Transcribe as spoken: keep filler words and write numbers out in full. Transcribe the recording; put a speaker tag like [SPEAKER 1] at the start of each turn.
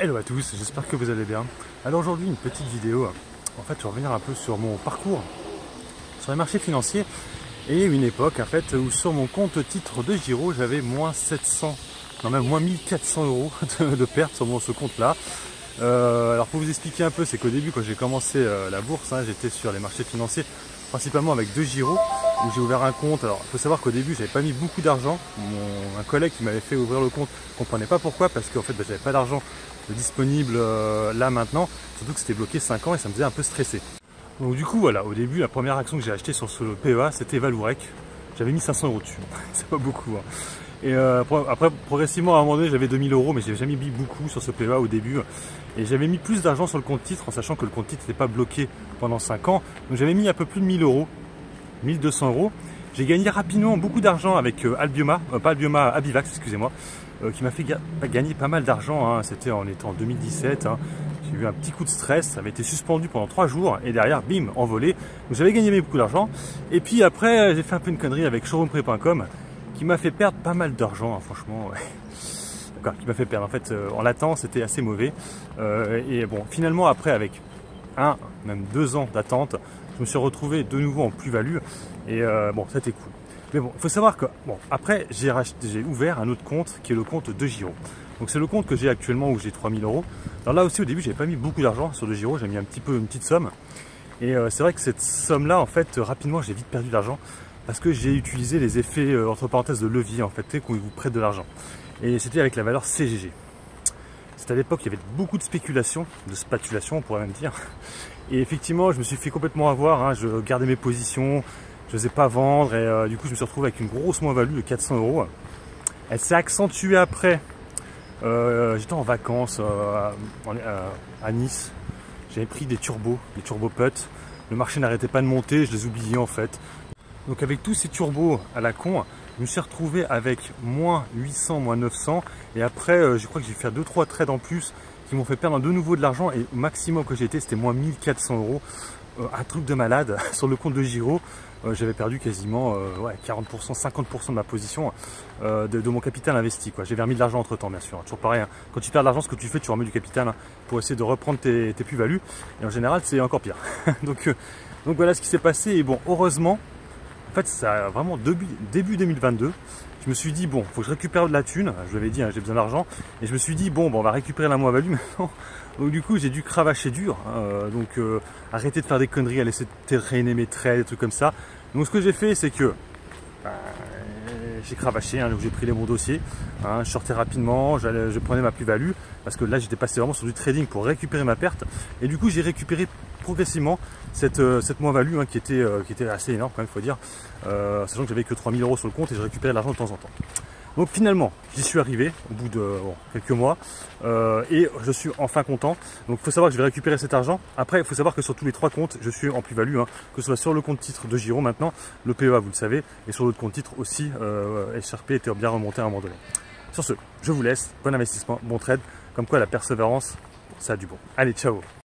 [SPEAKER 1] Hello à tous, j'espère que vous allez bien. Alors aujourd'hui une petite vidéo, en fait je vais revenir un peu sur mon parcours sur les marchés financiers et une époque en fait où sur mon compte titre de Giro j'avais moins sept cents, non même moins mille quatre cents euros de, de perte sur mon, ce compte là. Euh, alors pour vous expliquer un peu, c'est qu'au début quand j'ai commencé euh, la bourse, hein, j'étais sur les marchés financiers principalement avec deux Giro où j'ai ouvert un compte. Alors il faut savoir qu'au début j'avais pas mis beaucoup d'argent. Mon un collègue qui m'avait fait ouvrir le compte ne comprenait pas pourquoi, parce qu'en fait bah, j'avais pas d'argent disponible euh, là maintenant, surtout que c'était bloqué cinq ans et ça me faisait un peu stresser. Donc du coup voilà, au début la première action que j'ai achetée sur ce P E A c'était Vallourec. J'avais mis cinq cents euros dessus, c'est pas beaucoup hein. Et euh, après progressivement à un moment donné j'avais deux mille euros, mais j'ai jamais mis beaucoup sur ce P E A au début. Et j'avais mis plus d'argent sur le compte titre en sachant que le compte titre n'était pas bloqué pendant cinq ans. Donc j'avais mis un peu plus de mille euros, mille deux cents euros. J'ai gagné rapidement beaucoup d'argent avec euh, Albioma, euh, pas Albioma, Abivax, excusez-moi, euh, qui m'a fait ga gagner pas mal d'argent. Hein. C'était en étant en deux mille dix-sept. Hein. J'ai eu un petit coup de stress, ça avait été suspendu pendant trois jours et derrière, bim, envolé. Donc j'avais gagné beaucoup d'argent. Et puis après, j'ai fait un peu une connerie avec showroompré point com qui m'a fait perdre pas mal d'argent, hein, franchement. Ouais. D'accord, qui m'a fait perdre. En fait, euh, en latent, c'était assez mauvais. Euh, et bon, finalement, après, avec un, même deux ans d'attente, je me suis retrouvé de nouveau en plus-value. Et euh, bon, c'était cool. Mais bon, il faut savoir que, bon, après, j'ai ouvert un autre compte qui est le compte de Giro. Donc c'est le compte que j'ai actuellement où j'ai trois mille euros. Alors là aussi, au début, j'avais pas mis beaucoup d'argent sur de Giro, j'ai mis un petit peu, une petite somme. Et euh, c'est vrai que cette somme-là, en fait, rapidement, j'ai vite perdu de l'argent parce que j'ai utilisé les effets, euh, entre parenthèses, de levier, en fait, qu'on vous prête de l'argent. Et c'était avec la valeur C G G. C'était à l'époque, il y avait beaucoup de spéculation, de spatulation, on pourrait même dire. Et effectivement, je me suis fait complètement avoir, hein, je gardais mes positions, je n'osais pas vendre et euh, du coup je me suis retrouvé avec une grosse moins-value de quatre cents euros. Elle s'est accentuée après. Euh, J'étais en vacances euh, à, à Nice. J'avais pris des turbos, des turbo puts. Le marché n'arrêtait pas de monter, je les oubliais en fait. Donc avec tous ces turbos à la con, je me suis retrouvé avec moins huit cents, moins neuf cents. Et après, euh, je crois que j'ai fait deux trois trades en plus qui m'ont fait perdre de nouveau de l'argent. Et au maximum que j'ai été, c'était moins mille quatre cents euros. Euh, un truc de malade sur le compte de Giro. Euh, J'avais perdu quasiment euh, ouais, quarante pour cent, cinquante pour cent de ma position euh, de, de mon capital investi. J'ai remis de l'argent entre temps, bien sûr. Toujours pareil, hein. Quand tu perds de l'argent, ce que tu fais, tu remets du capital hein, pour essayer de reprendre tes, tes plus-values. Et en général, c'est encore pire. donc, euh, donc voilà ce qui s'est passé. Et bon, heureusement, en fait, ça a vraiment début, début deux mille vingt-deux. Je me suis dit, bon, faut que je récupère de la thune. Je vous avais dit, hein, j'ai besoin d'argent. Et je me suis dit, bon, bon, on va récupérer la moins-value maintenant. Donc du coup, j'ai dû cravacher dur. Hein, donc euh, arrêter de faire des conneries, à laisser traîner mes traits, des trucs comme ça. Donc ce que j'ai fait, c'est que bah, j'ai cravaché, hein, donc j'ai pris les bons dossiers. Hein, je sortais rapidement, je prenais ma plus-value. Parce que là, j'étais passé vraiment sur du trading pour récupérer ma perte. Et du coup, j'ai récupéré progressivement cette, euh, cette moins-value hein, qui, était, euh, qui était assez énorme quand même, il faut dire. Euh, sachant que j'avais que trois mille euros sur le compte et je récupérais l'argent de temps en temps. Donc finalement, j'y suis arrivé au bout de bon, quelques mois euh, et je suis enfin content. Donc il faut savoir que je vais récupérer cet argent. Après, il faut savoir que sur tous les trois comptes, je suis en plus-value, hein, que ce soit sur le compte titre de Giro maintenant, le P E A, vous le savez, et sur l'autre compte titre aussi, euh, S R P était bien remonté à un moment donné. Sur ce, je vous laisse, bon investissement, bon trade, comme quoi la persévérance, ça a du bon. Allez, ciao!